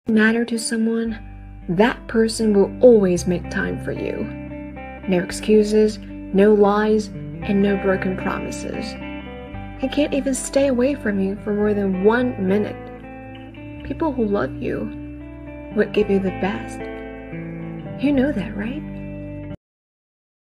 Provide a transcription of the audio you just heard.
Matter to someone, that person will always make time for you. No excuses, no lies, and no broken promises. He can't even stay away from you for more than 1 minute. People who love you would give you the best. You know that, right?